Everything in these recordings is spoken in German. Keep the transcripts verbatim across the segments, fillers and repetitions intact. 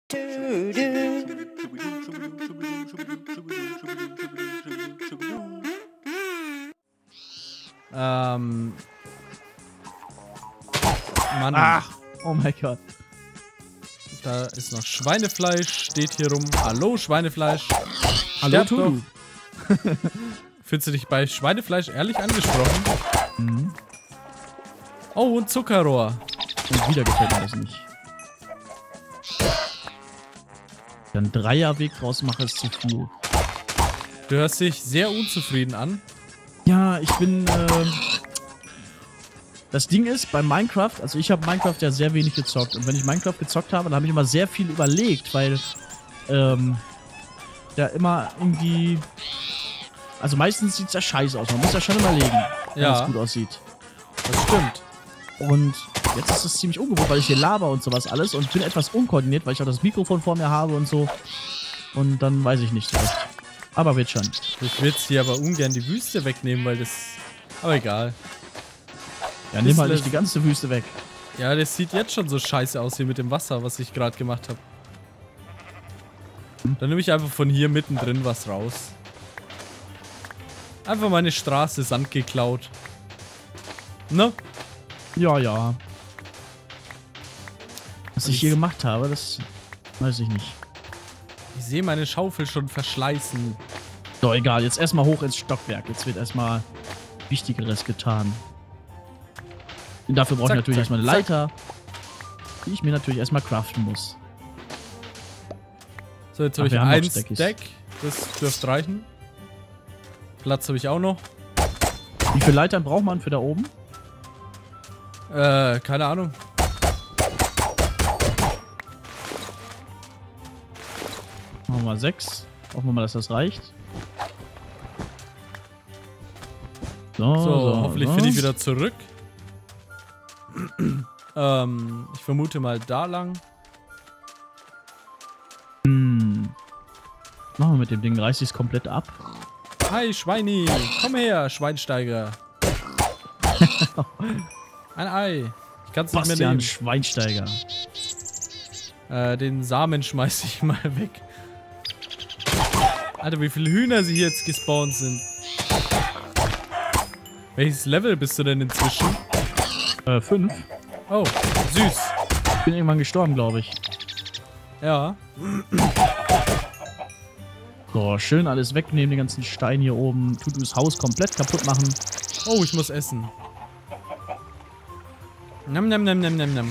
Ähm. Mann. Ach, oh mein Gott. Da ist noch Schweinefleisch, steht hier rum. Hallo, Schweinefleisch. Hallo, Sterb doch. Fühlst du dich bei Schweinefleisch ehrlich angesprochen? Mhm. Oh, und Zuckerrohr. Und wieder gefällt mir das nicht. Dann Dreierweg draus mache ist zu viel. Du hörst dich sehr unzufrieden an. Ja, ich bin, äh... Das Ding ist, bei Minecraft, also ich habe Minecraft ja sehr wenig gezockt. Und wenn ich Minecraft gezockt habe, dann habe ich immer sehr viel überlegt, weil, ähm... ja immer irgendwie... Also meistens sieht es ja scheiße aus. Man muss ja schon überlegen, wenn Ja. es gut aussieht. Das stimmt. Und jetzt ist es ziemlich ungewohnt, weil ich hier laber und sowas alles. Und ich bin etwas unkoordiniert, weil ich auch das Mikrofon vor mir habe und so. Und dann weiß ich nicht so recht. Aber wird schon. Ich will jetzt hier aber ungern die Wüste wegnehmen, weil das... Aber egal. Ja, nimm halt Das- nicht die ganze Wüste weg. Ja, das sieht jetzt schon so scheiße aus hier mit dem Wasser, was ich gerade gemacht habe. Dann nehme ich einfach von hier mittendrin was raus. Einfach meine Straße Sand geklaut. Ne? Ja, ja. Was ich hier gemacht habe, das weiß ich nicht. Ich sehe meine Schaufel schon verschleißen. So, egal. Jetzt erstmal hoch ins Stockwerk. Jetzt wird erstmal Wichtigeres getan. Und dafür brauche ich Zack, natürlich zack, erstmal eine Leiter, die ich mir natürlich erstmal craften muss. So, jetzt Ach, habe ich wir haben noch ein Stackies. Stack. Das dürfte reichen. Platz habe ich auch noch. Wie viele Leitern braucht man für da oben? Äh, keine Ahnung. Machen wir mal sechs. Hoffen wir mal, dass das reicht. So, So, so hoffentlich so. finde ich wieder zurück. ähm, ich vermute mal da lang. Hm. Machen wir mit dem Ding. Reiß ich es komplett ab. Hi, Schweini. Komm her, Schweinsteiger. Ein Ei. Ich kann es nicht mehr Bastian nehmen. Schweinsteiger. Äh, den Samen schmeiße ich mal weg. Alter, wie viele Hühner sie jetzt gespawnt sind. Welches Level bist du denn inzwischen? Äh, fünf. Oh, süß. Ich bin irgendwann gestorben, glaube ich. Ja. So, schön alles wegnehmen, den ganzen Stein hier oben. Tut das Haus komplett kaputt machen. Oh, ich muss essen. Nam, nam, nam, nam, nam, nam.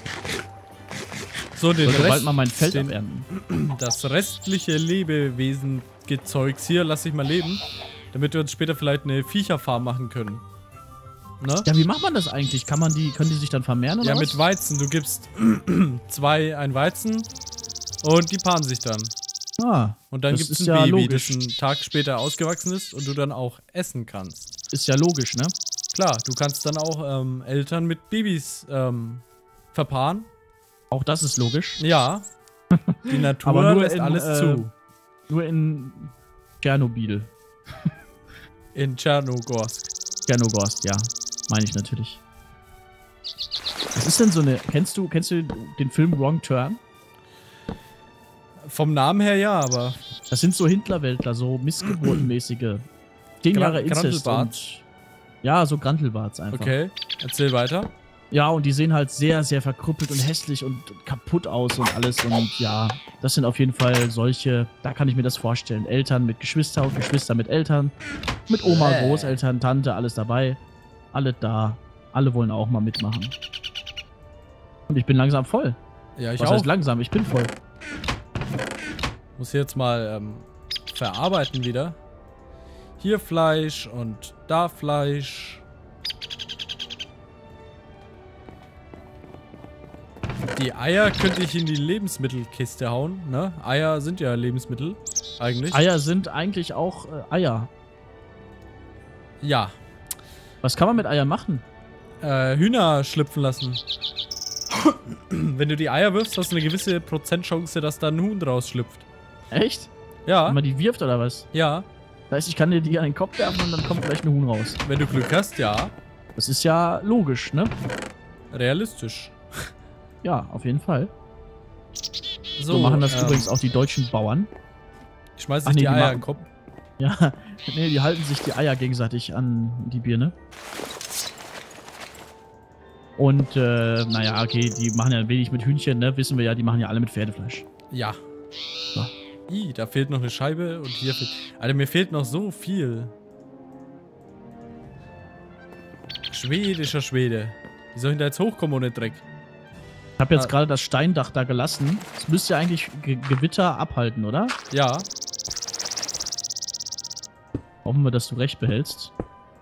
So, den Ich sollte bald Rest, mal mein Feld den, abernten. das restliche Lebewesen-Gezeugs hier lasse ich mal leben, damit wir uns später vielleicht eine Viecherfarm machen können. Ne? Ja, wie macht man das eigentlich? Kann man die, können die sich dann vermehren oder Ja, was? mit Weizen. Du gibst zwei ein Weizen und die paaren sich dann. Ah, Und dann das gibt es ist ein ja Baby, logisch. das einen Tag später ausgewachsen ist und du dann auch essen kannst. Ist ja logisch, ne? Klar, du kannst dann auch ähm, Eltern mit Babys ähm, verpaaren. Auch das ist logisch. Ja. Die Natur Aber nur lässt in, alles äh, zu. Nur in Tschernobyl. In Tschernogorsk. Tschernogorsk, ja. Meine ich natürlich. Was ist denn so eine... Kennst du, kennst du den Film Wrong Turn? Vom Namen her ja, aber Das sind so Hintlerweltler, so Missgeburtenmäßige. Zehn Gra- Jahre Inzest Grantelbart. und... Ja, so Grantelbarts einfach. okay. Erzähl weiter. Ja, und die sehen halt sehr, sehr verkrüppelt und hässlich und kaputt aus und alles. Und ja, das sind auf jeden Fall solche, da kann ich mir das vorstellen. Eltern mit Geschwister und Geschwister mit Eltern. Mit Oma, Äh. Großeltern, Tante, alles dabei. Alle da. Alle wollen auch mal mitmachen. Und ich bin langsam voll. Ja, ich Was auch. heißt langsam? Ich bin voll. Muss jetzt mal ähm, verarbeiten wieder. Hier Fleisch und da Fleisch. Die Eier könnte ich in die Lebensmittelkiste hauen, ne? Eier sind ja Lebensmittel, eigentlich. Eier sind eigentlich auch äh, Eier. Ja. Was kann man mit Eiern machen? Äh, Hühner schlüpfen lassen. Wenn du die Eier wirfst, hast du eine gewisse Prozentchance, dass da ein Huhn draus schlüpft. Echt? Ja, Wenn man die wirft oder was? ja. Das heißt, ich kann dir die an den Kopf werfen und dann kommt vielleicht ein Huhn raus. Wenn du Glück hast, ja. Das ist ja logisch, ne? Realistisch. Ja, auf jeden Fall. So, so machen das ähm, übrigens auch die deutschen Bauern. Ich schmeiß sich nee, die Eier in den Kopf. Ja, nee, die halten sich die Eier gegenseitig an die Birne. Und, äh, naja, okay, die machen ja wenig mit Hühnchen, ne? Wissen wir ja, die machen ja alle mit Pferdefleisch. Ja. So. Ih, da fehlt noch eine Scheibe und hier fehlt... Alter, mir fehlt noch so viel. Schwedischer Schwede. Wie soll ich da jetzt hochkommen ohne Dreck? Ich habe jetzt ah. gerade das Steindach da gelassen. Das müsste ja eigentlich Ge Gewitter abhalten, oder? Ja. Hoffen wir, dass du recht behältst.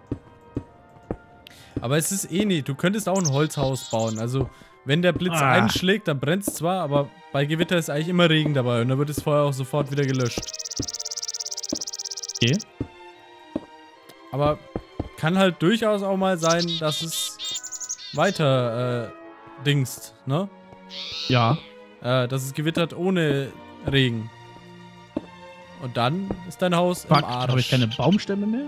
Aber es ist eh nicht. Du könntest auch ein Holzhaus bauen. Also, wenn der Blitz ah. einschlägt, dann brennt es zwar, aber bei Gewitter ist eigentlich immer Regen dabei. Und dann wird das Feuer auch sofort wieder gelöscht. Okay. Aber kann halt durchaus auch mal sein, dass es weiter äh, dingst, ne? Ja. Äh, dass es gewittert ohne Regen. Und dann ist dein Haus Fuck, im Arsch. Habe ich keine Baumstämme mehr?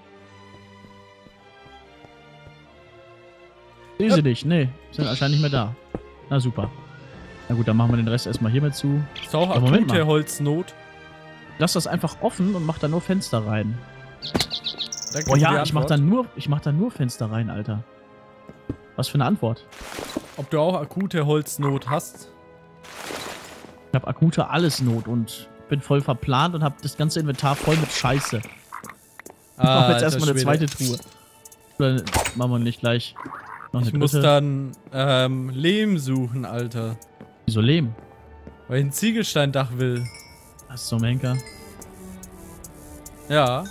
Sehe sie dich? Nee, sind anscheinend nicht mehr da. Na super. Na gut, dann machen wir den Rest erstmal hiermit zu. Ist auch akute Holznot. Lass das einfach offen und mach da nur Fenster rein. Danke oh ja, ich mach da nur, ich mach da nur Fenster rein, Alter. Was für eine Antwort. Ob du auch akute Holznot hast? Ich hab akute Allesnot und bin voll verplant und hab das ganze Inventar voll mit Scheiße. Ich ah, mach jetzt erstmal eine zweite Truhe. Oder machen wir nicht gleich noch eine Ich muss dann ähm, Lehm suchen, Alter. Wieso Lehm? Weil ich ein Ziegelsteindach will. Ach so, Menker. Ja.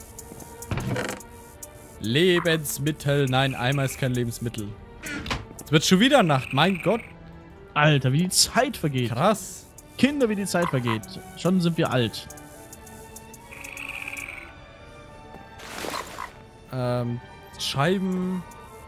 Lebensmittel. Nein, einmal ist kein Lebensmittel. Es wird schon wieder Nacht, mein Gott. Alter, wie die Zeit vergeht. Krass. Kinder, wie die Zeit vergeht. Schon sind wir alt. Ähm, Scheiben.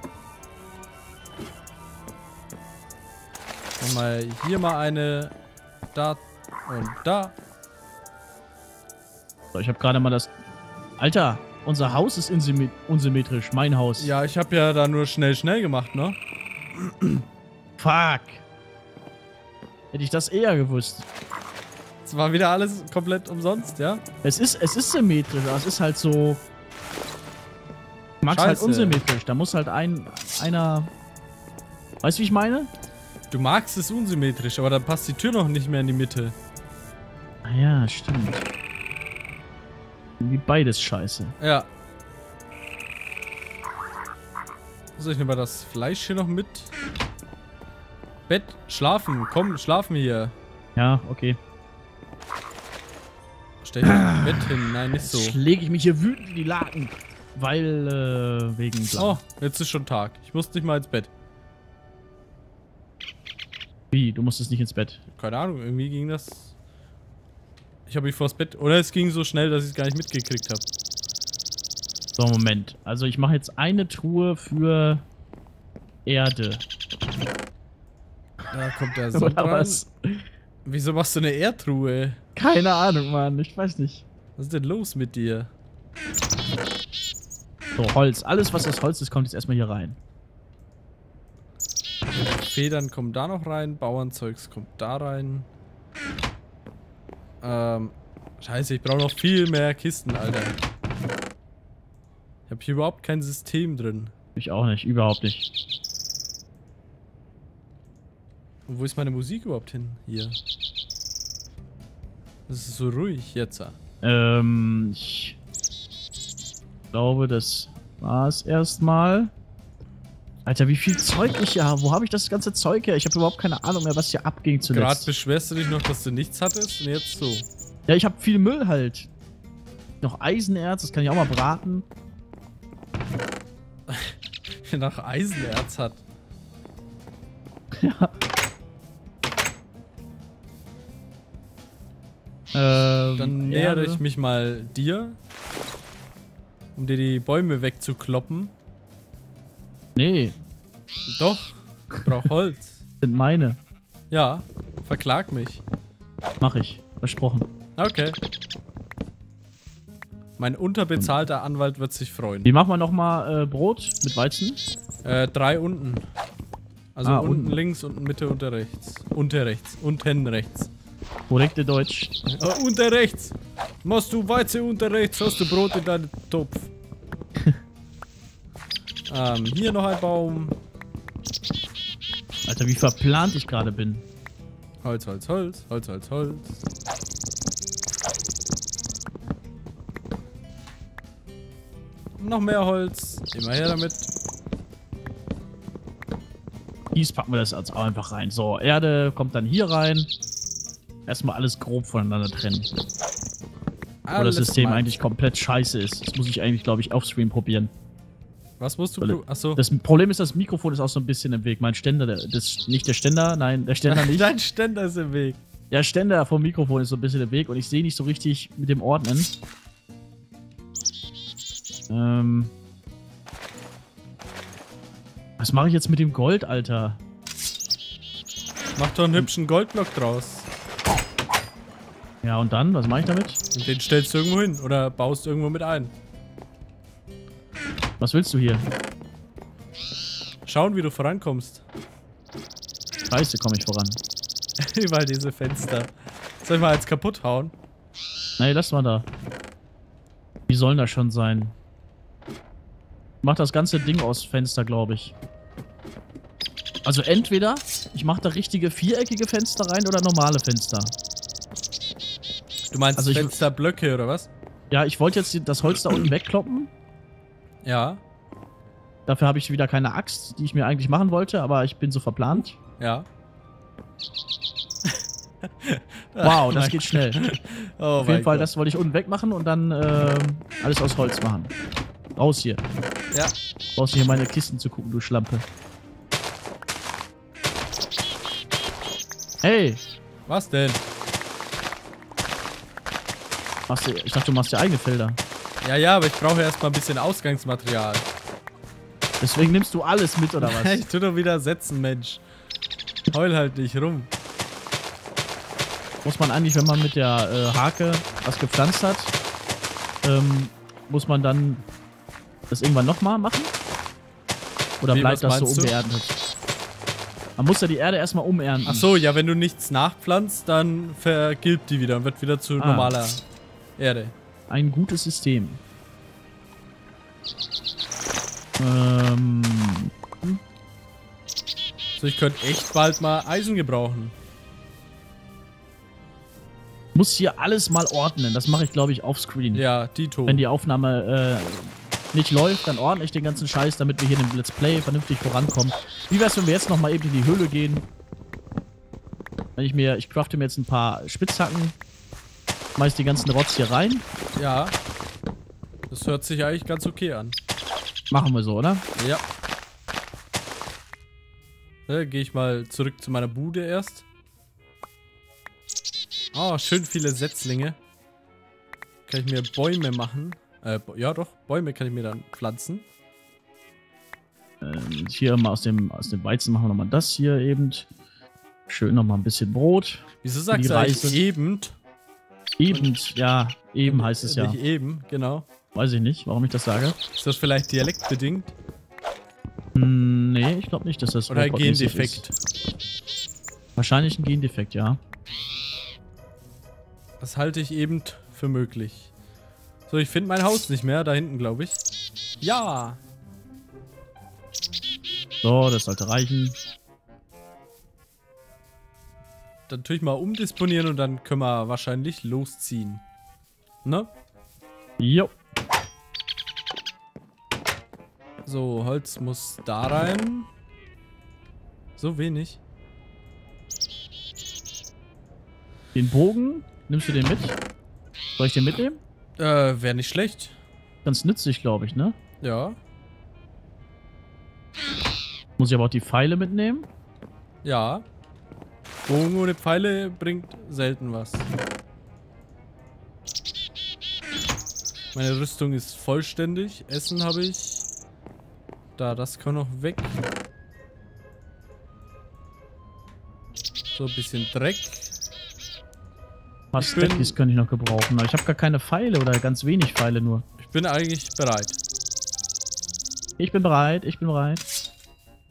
Mal hier mal eine. Da und da. So, ich habe gerade mal das... Alter, unser Haus ist unsymmetrisch. Mein Haus. Ja, ich habe ja da nur schnell, schnell gemacht, ne? Fuck. Hätte ich das eher gewusst. Es war wieder alles komplett umsonst, ja? Es ist, es ist symmetrisch, aber es ist halt so... Ich mag's halt unsymmetrisch. Da muss halt ein... einer... Weißt du, wie ich meine? Du magst es unsymmetrisch, aber dann passt die Tür noch nicht mehr in die Mitte. Ah ja, stimmt. Wie beides scheiße. Ja. So, ich nehme mal das Fleisch hier noch mit. Bett, schlafen, komm, schlafen hier. Ja, okay. Stell dich ah, Bett hin, nein, nicht so. Schläge ich mich hier wütend in die Laken. Weil, äh, wegen... Blau. Oh, jetzt ist schon Tag. Ich muss nicht mal ins Bett. Wie? Du musstest nicht ins Bett? Keine Ahnung, irgendwie ging das... Ich habe mich vors Bett... Oder es ging so schnell, dass ich es gar nicht mitgekriegt habe. So, Moment. Also ich mache jetzt eine Truhe für Erde. Da kommt der Sonnenbrand. Wieso machst du eine Erdtruhe? Keine Ahnung, Mann. Ich weiß nicht. Was ist denn los mit dir? So, Holz. Alles, was aus Holz ist, kommt jetzt erstmal hier rein. Federn kommen da noch rein. Bauernzeugs kommt da rein. Ähm, scheiße, ich brauche noch viel mehr Kisten, Alter. Ich habe hier überhaupt kein System drin. Ich auch nicht, überhaupt nicht. Und wo ist meine Musik überhaupt hin? Hier. Das ist so ruhig jetzt. Ähm, ich glaube, das war's erstmal. Alter, wie viel Zeug ich hier habe. Wo habe ich das ganze Zeug her? Ich habe überhaupt keine Ahnung mehr, was hier abging zuletzt. Gerade beschwerst du dich noch, dass du nichts hattest und jetzt so. Ja, ich habe viel Müll halt. Noch Eisenerz, das kann ich auch mal braten. Nach Eisenerz hat. Ja. Ähm, Dann nähere ich mich mal dir, um dir die Bäume wegzukloppen. Nee. Doch, ich brauch Holz. Sind meine. Ja, verklag mich. Mach ich, versprochen. Okay. Mein unterbezahlter Anwalt wird sich freuen. Wie machen wir nochmal äh, Brot mit Weizen? Äh, drei unten. Also ah, unten unten links, unten Mitte, unter rechts. Unter rechts. Unten rechts. Korrekte Deutsch. Äh, unter rechts. Machst du Weizen unter rechts, hast du Brot in deinem Topf. ähm, hier noch ein Baum. Alter, wie verplant ich gerade bin. Holz, Holz, Holz, Holz, Holz, Holz. Noch mehr Holz. Immer her damit. Kies packen wir das jetzt auch einfach rein. So, Erde kommt dann hier rein. Erstmal alles grob voneinander trennen. Wo das System meins. eigentlich komplett scheiße ist. Das muss ich eigentlich, glaube ich, offscreen probieren. Was musst du? Achso. Das Problem ist, das Mikrofon ist auch so ein bisschen im Weg. Mein Ständer, der, das, nicht der Ständer, nein, der Ständer nicht. Dein Ständer ist im Weg. Der Ständer vom Mikrofon ist so ein bisschen im Weg und ich sehe nicht so richtig mit dem Ordnen. Ähm. Was mache ich jetzt mit dem Gold, Alter? Mach doch einen hübschen Goldblock draus. Ja, und dann? Was mache ich damit? Und den stellst du irgendwo hin oder baust irgendwo mit ein. Was willst du hier? Schauen, wie du vorankommst. Scheiße, komme ich voran. Überall diese Fenster. Soll ich mal eins kaputt hauen? Nee, lass mal da. Wie sollen das schon sein? Ich mach das ganze Ding aus Fenster, glaube ich. Also entweder ich mache da richtige viereckige Fenster rein oder normale Fenster. Du meinst also Fensterblöcke oder was? Ja, ich wollte jetzt das Holz da unten wegkloppen. Ja. Dafür habe ich wieder keine Axt, die ich mir eigentlich machen wollte, aber ich bin so verplant. Ja. Wow, das geht schnell. Oh Auf jeden Fall, Gott. das wollte ich unten wegmachen und dann äh, alles aus Holz machen. Raus hier. Ja. Brauchst du hier meine Kisten zu gucken, du Schlampe. Hey! Was denn? Machst du, ich dachte, du machst dir eigene Felder. Ja, ja, aber ich brauche erstmal ein bisschen Ausgangsmaterial. Deswegen nimmst du alles mit, oder was? Ich tu doch wieder setzen, Mensch. Heul halt nicht rum. Muss man eigentlich, wenn man mit der äh, Hake was gepflanzt hat, ähm, muss man dann das irgendwann nochmal machen? Oder Wie, bleibt was das so meinst du? unbeerntet? Man muss ja die Erde erstmal umernten. Ach so, ja, wenn du nichts nachpflanzt, dann vergilbt die wieder und wird wieder zu Ah. normaler Erde. Ein gutes System. Ähm. So, ich könnte echt bald mal Eisen gebrauchen. Muss hier alles mal ordnen. Das mache ich, glaube ich, offscreen. Ja, Dito. Wenn die Aufnahme äh, nicht läuft, dann ordne ich den ganzen Scheiß, damit wir hier in dem Let's Play vernünftig vorankommen. Wie wär's, wenn wir jetzt nochmal eben in die Höhle gehen? Wenn ich mir, ich crafte mir jetzt ein paar Spitzhacken, schmeiß die ganzen Rotz hier rein. Ja. Das hört sich eigentlich ganz okay an. Machen wir so, oder? Ja. Äh, Gehe ich mal zurück zu meiner Bude erst. Oh, schön viele Setzlinge. Kann ich mir Bäume machen? Äh, ja doch, Bäume kann ich mir dann pflanzen. Ähm, hier mal aus dem, aus dem Weizen machen wir nochmal das hier eben. Schön nochmal ein bisschen Brot. Wieso sagst Die du eigentlich Reise. eben? Eben, ja, eben heißt es ja. Nicht eben, genau. Weiß ich nicht, warum ich das sage. Ist das vielleicht dialektbedingt? Hm, nee, ich glaube nicht, dass das Oder ein rekordmäßig Gendefekt? ist. Wahrscheinlich ein Gendefekt, ja. Das halte ich eben für möglich. So, ich finde mein Haus nicht mehr. Da hinten, glaube ich. Ja! So, das sollte reichen. Dann tue ich mal umdisponieren und dann können wir wahrscheinlich losziehen. Ne? Jo. So, Holz muss da rein. So wenig. Den Bogen, nimmst du den mit? Soll ich den mitnehmen? Äh, wäre nicht schlecht. Ganz nützlich, glaube ich, ne? Ja. Muss ich aber auch die Pfeile mitnehmen? Ja. Bogen ohne Pfeile bringt selten was. Meine Rüstung ist vollständig. Essen habe ich. Da, das kann noch weg. So ein bisschen Dreck. Ein paar Stackies könnte ich noch gebrauchen. Aber ich habe gar keine Pfeile oder ganz wenig Pfeile nur. Ich bin eigentlich bereit. Ich bin bereit, ich bin bereit.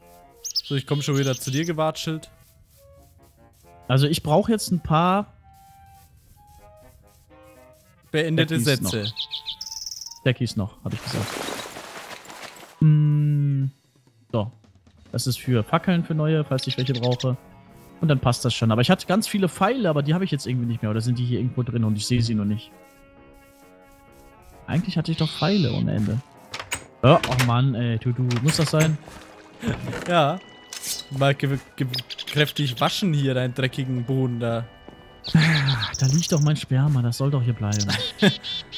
So, ich komme schon wieder zu dir gewatschelt. Also ich brauche jetzt ein paar beendete Stackies Sätze. Noch. Stackies noch, habe ich gesagt. Hm, so. Das ist für Fackeln für neue, falls ich welche brauche. Und dann passt das schon. Aber ich hatte ganz viele Pfeile, aber die habe ich jetzt irgendwie nicht mehr. Oder sind die hier irgendwo drin und ich sehe sie nur nicht? Eigentlich hatte ich doch Pfeile ohne Ende. Oh, oh Mann, ey, du, du, muss das sein? Ja. Mal ge ge kräftig waschen hier, deinen dreckigen Boden da. Da liegt doch mein Sperma, das soll doch hier bleiben.